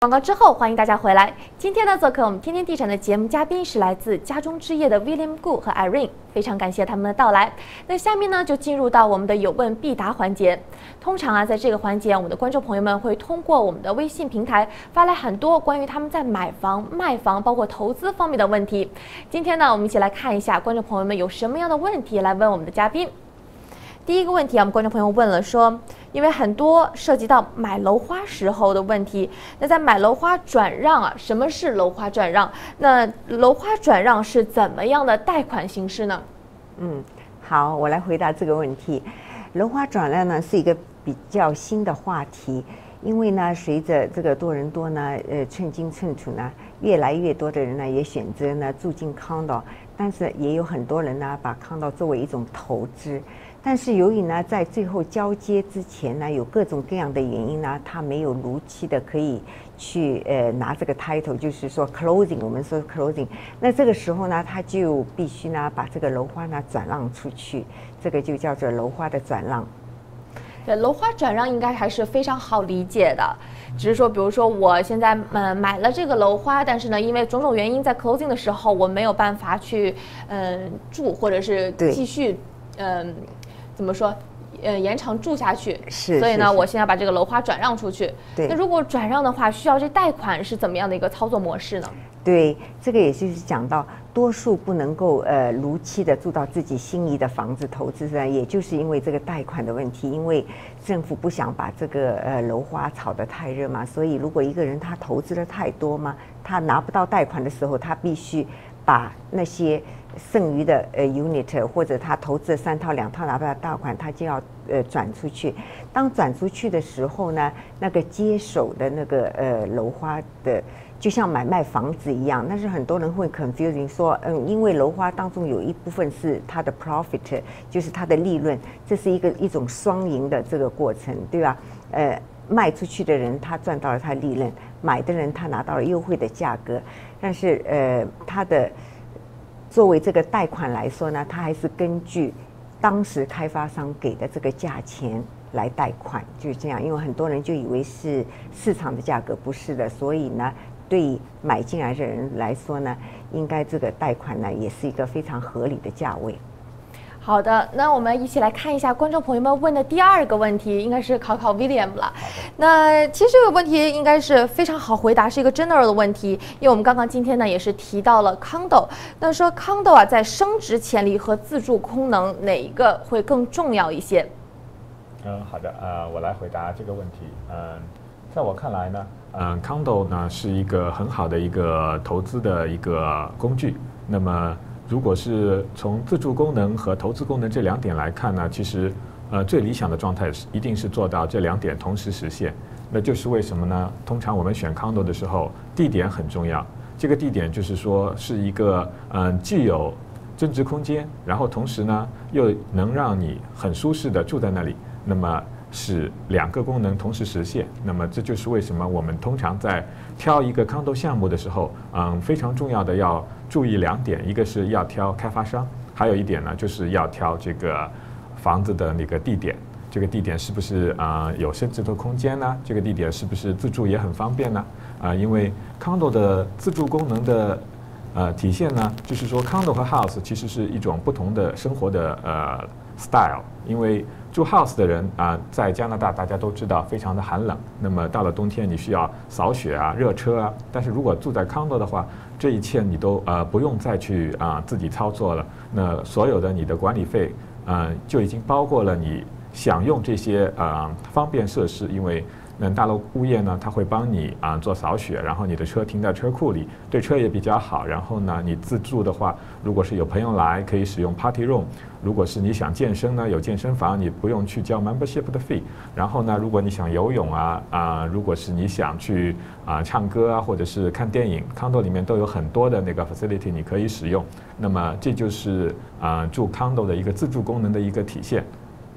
广告之后，欢迎大家回来。今天呢，做客我们天天地产的节目嘉宾是来自家中之业的 William Gu 和 Irene， 非常感谢他们的到来。那下面呢，就进入到我们的有问必答环节。通常啊，在这个环节，我们的观众朋友们会通过我们的微信平台发来很多关于他们在买房、卖房，包括投资方面的问题。今天呢，我们一起来看一下观众朋友们有什么样的问题来问我们的嘉宾。第一个问题啊，我们观众朋友问了说，因为很多涉及到买楼花时候的问题，那在买楼花转让啊，什么是楼花转让？那楼花转让是怎么样的贷款形式呢？ 好，我来回答这个问题。楼花转让呢是一个比较新的话题，因为呢，随着这个多人多呢，寸金寸土呢，越来越多的人呢也选择呢住进condo，但是也有很多人呢把condo作为一种投资。但是由于呢，在最后交接之前呢，有各种各样的原因呢，他没有如期的可以去拿这个 title， 就是说 closing， 我们说 closing， 那这个时候呢，他就必须呢把这个楼花呢转让出去，这个就叫做楼花的转让。 对，楼花转让应该还是非常好理解的，只是说，比如说我现在买了这个楼花，但是呢，因为种种原因，在 closing 的时候我没有办法去住，或者是继续怎么说？延长住下去，所以呢，我现在把这个楼花转让出去。那如果转让的话，需要这贷款是怎么样的一个操作模式呢？ 对，这个也就是讲到，多数不能够如期的住到自己心仪的房子投资呢，也就是因为这个贷款的问题，因为政府不想把这个楼花炒得太热嘛，所以如果一个人他投资的太多嘛，他拿不到贷款的时候，他必须把那些剩余的unit 或者他投资的3套2套拿不到贷款，他就要转出去。当转出去的时候呢，那个接手的那个楼花的，就像买卖房子一样，但是很多人会 confusing 说，因为楼花当中有一部分是它的 profit， 就是它的利润，这是一种双赢的这个过程，对吧？卖出去的人他赚到了他利润，买的人他拿到了优惠的价格，但是他的作为这个贷款来说呢，它还是根据当时开发商给的这个价钱来贷款，就是这样。因为很多人就以为是市场的价格，不是的，所以呢，对买进来的人来说呢，应该这个贷款呢也是一个非常合理的价位。 好的，那我们一起来看一下观众朋友们问的第二个问题，应该是考 William 了。那其实这个问题应该是非常好回答，是一个 general 的问题，因为我们刚刚今天呢也是提到了 condo， 那说 condo 啊在升值潜力和自住功能哪一个会更重要一些？ 好的，我来回答这个问题。在我看来呢，condo 呢是一个很好的一个投资的一个工具。那么如果是从自住功能和投资功能这2点来看呢，其实最理想的状态一定是做到这2点同时实现。那就是为什么呢？通常我们选 condo 的时候，地点很重要。这个地点就是说是一个既有增值空间，然后同时呢又能让你很舒适的住在那里，那么使2个功能同时实现。那么这就是为什么我们通常在挑一个 condo 项目的时候，非常重要的要注意2点，一个是要挑开发商，还有一点呢就是要挑这个房子的那个地点。这个地点是不是有升值的空间呢？这个地点是不是自住也很方便呢？因为 condo 的自住功能的体现呢，就是说 condo 和 house 其实是一种不同的生活的style。因为住 house 的人在加拿大大家都知道非常的寒冷，那么到了冬天你需要扫雪啊、热车啊。但是如果住在 condo 的话，这一切你都不用再去自己操作了。那所有的你的管理费就已经包括了你享用这些方便设施，因为大楼物业呢，它会帮你做扫雪，然后你的车停在车库里，对车也比较好。然后呢，你自住的话，如果是有朋友来，可以使用 party room。如果是你想健身呢，有健身房，你不用去交 membership 的 fee。然后呢，如果你想游泳如果是你想去唱歌或者是看电影，condo 里面都有很多的那个 facility 你可以使用。那么这就是住 condo 的一个自住功能的一个体现。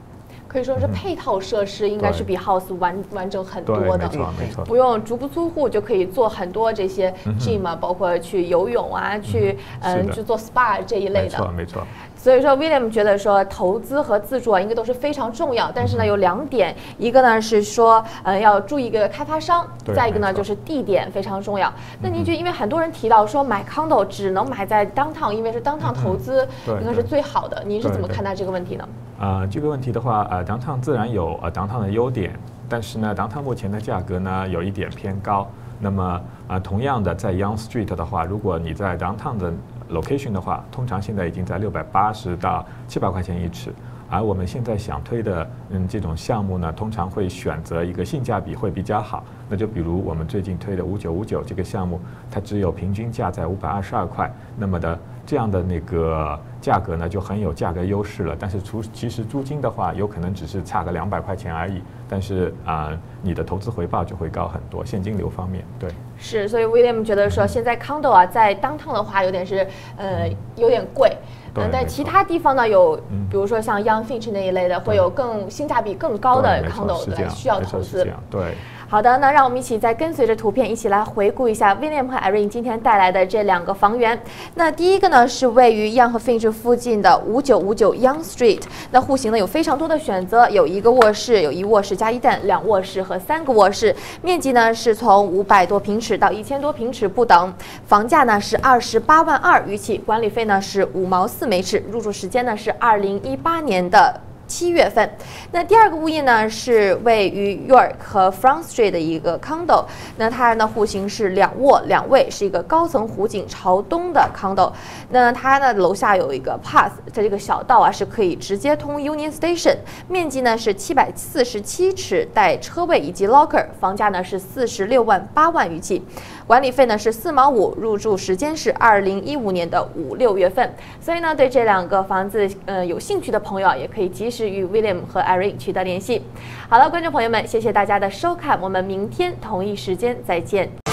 可以说是配套设施应该是比 house 完整很多的， 没错没错， 不用足不出户就可以做很多这些 gym 啊，包括去游泳啊，去做 SPA 这一类的， 没错没错。 所以说 William 觉得说投资和自住啊，应该都是非常重要，但是呢有2点，一个呢是说要注意一个开发商，再一个呢就是地点非常重要。那您觉得，因为很多人提到说买 condo 只能买在 downtown， 因为是 downtown 投资应该是最好的，您是怎么看待这个问题呢？ 这个问题的话，downtown 自然有downtown 的优点，但是呢 downtown 目前的价格呢有一点偏高。那么同样的在 Yonge Street 的话，如果你在 downtown 的 location 的话，通常现在已经在680到700块钱一尺，而我们现在想推的这种项目呢，通常会选择一个性价比会比较好。那就比如我们最近推的5959这个项目，它只有平均价在522块，那么的这样的那个价格呢就很有价格优势了。但是其实租金的话，有可能只是差个200块钱而已，但是你的投资回报就会高很多，现金流方面，对。 是，所以 William 觉得说现在 condo 啊，在 downtown 的话有点是有点贵。在其他地方呢，有比如说像 Yonge Finch 那一类的，会有更性价比更高的 condo 来需要投资。 对。 好的，那让我们一起再跟随着图片一起来回顾一下 William 和 Irene 今天带来的这2个房源。那第一个呢是位于 Yonge 和 Finch 附近的5959 Yonge Street。那户型呢有非常多的选择，有1个卧室，有1卧室加1蛋，2卧室和3个卧室，面积呢是从500多平尺到1000多平尺不等，房价呢是28万2余起，管理费呢是5毛4每尺，入住时间呢是2018年的7月份。那第2个物业呢是位于 York 和 Front Street 的一个 condo， 那它呢户型是2卧2卫，是一个高层湖景朝东的 condo。那它呢楼下有一个 path， 在这个小道啊是可以直接通 Union Station， 面积呢是747尺，带车位以及 locker， 房价呢是46万8万余起，管理费呢是4毛5，入住时间是2015年的5、6月份。所以呢对这2个房子有兴趣的朋友啊，也可以及时与 William 和 Irene 取得联系。好了，观众朋友们，谢谢大家的收看，我们明天同一时间再见。